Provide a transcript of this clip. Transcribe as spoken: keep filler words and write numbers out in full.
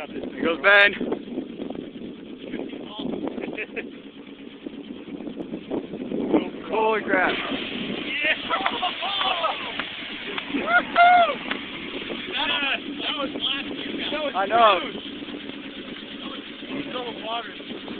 There goes Ben. Holy crap. Yeah! That was last year. That was I know. huge. That was so water.